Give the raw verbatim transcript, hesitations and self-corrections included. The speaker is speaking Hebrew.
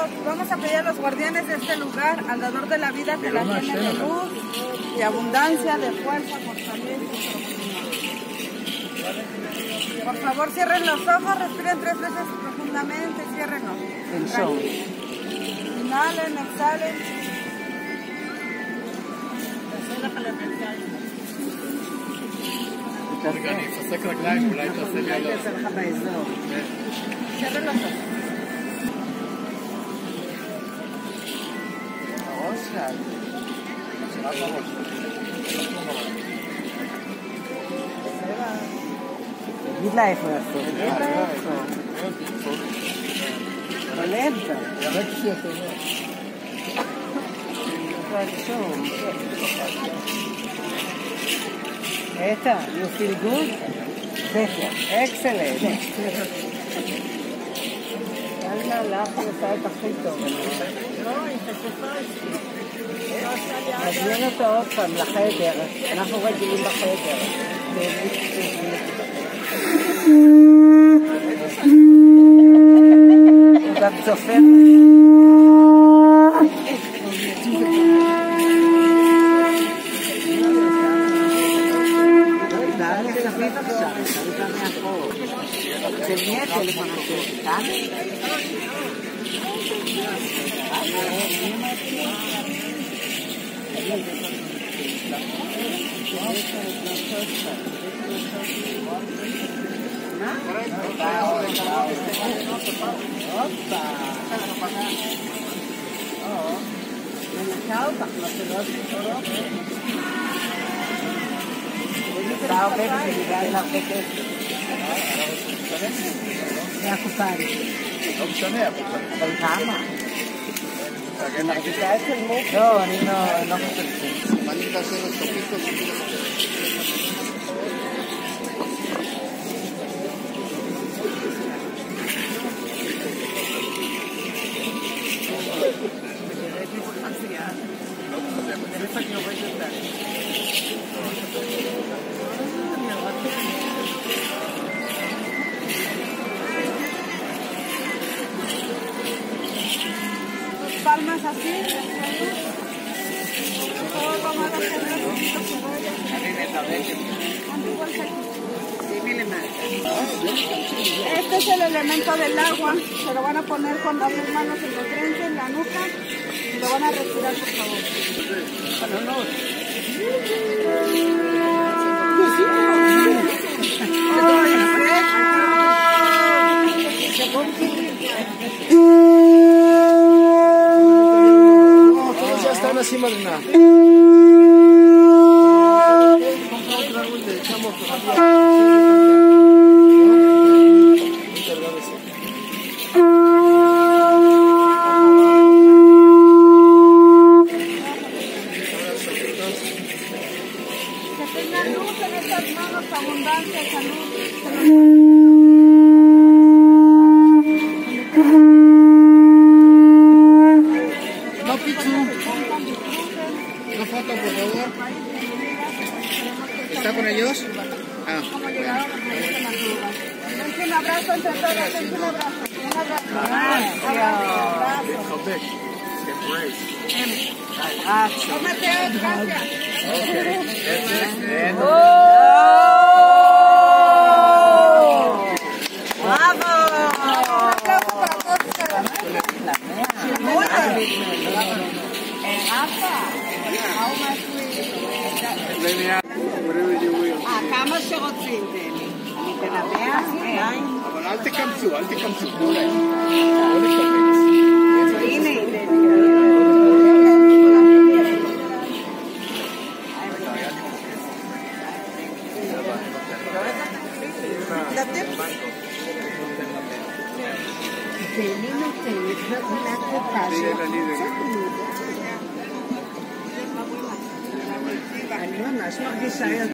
favor, vamos a pedir a los guardianes de este lugar, al dador de la vida, que la llene de luz, de abundancia, de fuerza, fortaleza. Por favor, cierren los ojos, respiren tres veces profundamente, ciérrenlos. Inhalen, exhalen. אני אפסק רגליים, אולי תעשה לי עליו. Cierren los ojos. הראש שאל. רק הראש. תגיד לה איפה לעשות. תגיד לה איפה. בלב בה. ירק שאתה אומר. Eta, you feel good? Better. Excellent. יאללה, לך עושה את הכי טוב. לא, היא חשפה אצלי. נזמין אותו עוד פעם לחדר. אנחנו רגילים בחדר. הוא גם צופר. של מי הטלפון הזה? כאן? הופה! מנקה אותך, לא שלא תתקורות. אתה עובד בגלל הרבה כסף. זה הקופאי. לא משנה, אבל כמה? אני מרגישה אצל מוק. לא, אני לא חושבת. אני מתעשר את סופיסטו שלי. Palmas así. Este es el elemento del agua. Se lo van a poner con las dos manos en la frente, en la nuca, y lo van a respirar, por favor. Ya están así, Marina. Que tengan luz en estas manos, abundancia, salud. No, Pichu. No foto, por favor. ¿Está con ellos? Ah. Un abrazo entre todos, un abrazo. Un abrazo. Abrazo. Mateo, gracias. ¡Bravo! כמה שרוצים, אני תנבח, אבל אל תקמצו, אל תקמצו. הנה, ואני נותנת לה קופה של אני ממש מרגישה